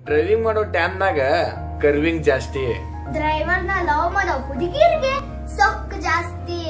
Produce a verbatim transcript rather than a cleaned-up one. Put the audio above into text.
Driving ಮಾಡೋ ಟೈಮ್ನಾಗ curving ಜಾಸ್ತಿ. ಡ್ರೈವರ್ ನ ಲವ್ ಮಾಡೋ ಹುಡುಗಿಯರಿಗೆ ಸೊಕ್ಕ ಜಾಸ್ತಿ.